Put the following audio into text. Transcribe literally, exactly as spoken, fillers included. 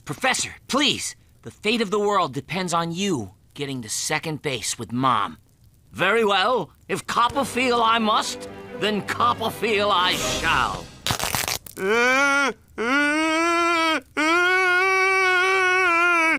Professor, please. The fate of the world depends on you getting to second base with Mom. Very well. If Copperfield I must, then Copperfield I shall. Uh, uh.